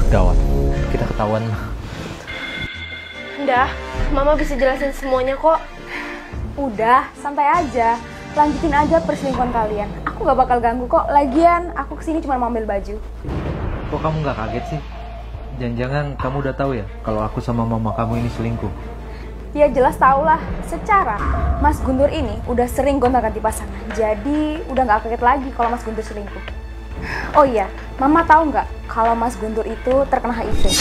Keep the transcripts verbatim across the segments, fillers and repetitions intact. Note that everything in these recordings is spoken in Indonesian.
Gawat, kita ketahuan. Udah, Mama bisa jelasin semuanya kok. Udah, santai aja. Lanjutin aja perselingkuhan kalian. Aku gak bakal ganggu kok. Lagian, aku kesini cuma mau ambil baju. Kok kamu gak kaget sih? Jangan-jangan kamu udah tahu ya kalau aku sama mama kamu ini selingkuh? Ya jelas tau lah. Secara Mas Guntur ini udah sering gonta-ganti pasangan. Jadi udah gak kaget lagi kalau Mas Guntur selingkuh. Oh iya, Mama tahu nggak kalau Mas Guntur itu terkena H I V?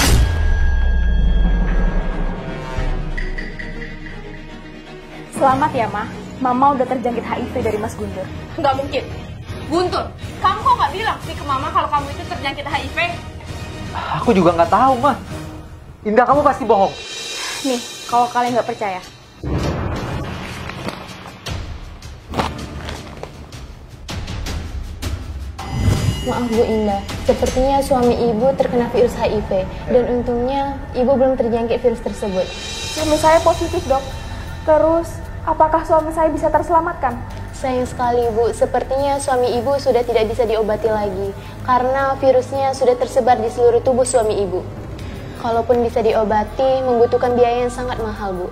Selamat ya, Ma. Mama udah terjangkit H I V dari Mas Guntur. Nggak mungkin. Guntur, kamu kok nggak bilang sih ke Mama kalau kamu itu terjangkit H I V? Aku juga nggak tahu, Ma. Indah, kamu pasti bohong. Nih, kalau kalian nggak percaya. Maaf Bu Indah, sepertinya suami Ibu terkena virus H I V dan untungnya Ibu belum terjangkit virus tersebut. Suami saya positif, Dok. Terus, apakah suami saya bisa terselamatkan? Sayang sekali Bu, sepertinya suami Ibu sudah tidak bisa diobati lagi karena virusnya sudah tersebar di seluruh tubuh suami Ibu. Kalaupun bisa diobati, membutuhkan biaya yang sangat mahal Bu.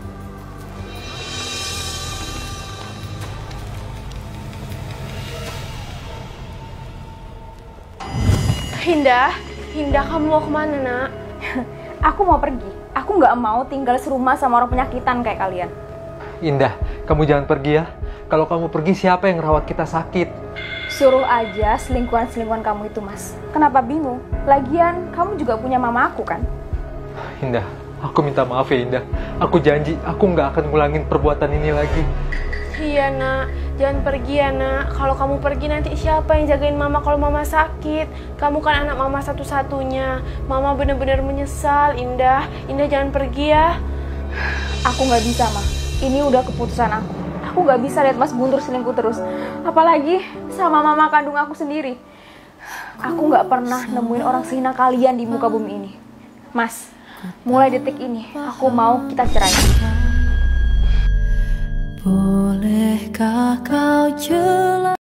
Indah, Indah kamu mau kemana nak? Aku mau pergi. Aku nggak mau tinggal serumah sama orang penyakitan kayak kalian. Indah, kamu jangan pergi ya. Kalau kamu pergi, siapa yang rawat kita sakit? Suruh aja selingkuhan-selingkuhan kamu itu, Mas. Kenapa bingung? Lagian, kamu juga punya mama aku kan? Indah, aku minta maaf ya Indah. Aku janji, aku nggak akan ngulangin perbuatan ini lagi. Iya nak, jangan pergi ya nak. Kalau kamu pergi nanti siapa yang jagain Mama kalau Mama sakit? Kamu kan anak Mama satu-satunya. Mama bener-bener menyesal, Indah. Indah jangan pergi ya. Aku nggak bisa, Ma. Ini udah keputusan aku. Aku nggak bisa lihat Mas Guntur selingkuh terus. Apalagi sama mama kandung aku sendiri. Aku nggak pernah nemuin orang sehina kalian di muka bumi ini. Mas, mulai detik ini aku mau kita cerai. Bolehkah kau jelaskan?